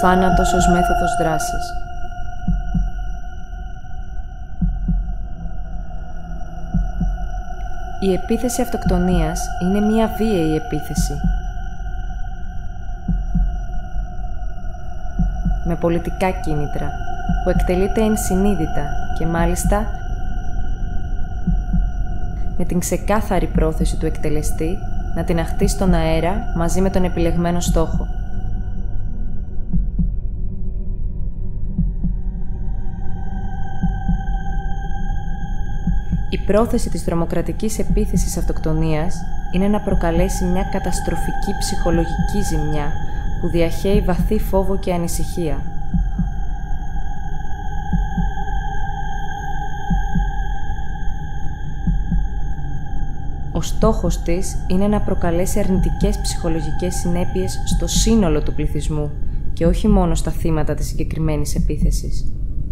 θάνατος ως μέθοδος δράσης. Η επίθεση αυτοκτονίας είναι μία βίαιη επίθεση. Με πολιτικά κίνητρα, που εκτελείται ενσυνείδητα και μάλιστα με την ξεκάθαρη πρόθεση του εκτελεστή να την αχτεί στον αέρα μαζί με τον επιλεγμένο στόχο. Η πρόθεση της τρομοκρατικής επίθεσης αυτοκτονίας είναι να προκαλέσει μια καταστροφική ψυχολογική ζημιά που διαχέει βαθύ φόβο και ανησυχία. Ο στόχος της είναι να προκαλέσει αρνητικές ψυχολογικές συνέπειες στο σύνολο του πληθυσμού και όχι μόνο στα θύματα της συγκεκριμένης επίθεσης.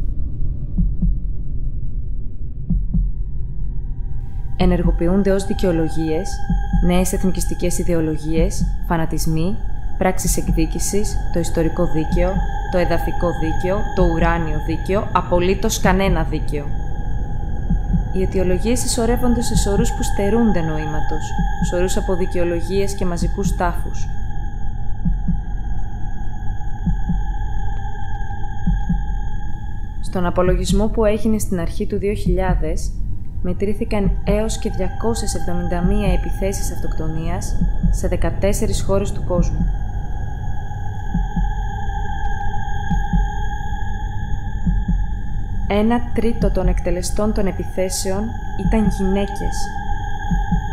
Ενεργοποιούνται ως δικαιολογίες νέες εθνικιστικές ιδεολογίες, φανατισμοί, πράξεις εκδίκησης, το ιστορικό δίκαιο, το εδαφικό δίκαιο, το ουράνιο δίκαιο, απολύτως κανένα δίκαιο. Οι αιτιολογίες συσσωρεύονται σε σωρούς που στερούνται νοήματος, σωρούς από δικαιολογίες και μαζικούς τάφους. Στον απολογισμό που έγινε στην αρχή του 2000, μετρήθηκαν έως και 271 επιθέσεις αυτοκτονίας σε 14 χώρες του κόσμου. Ένα τρίτο των εκτελεστών των επιθέσεων ήταν γυναίκες.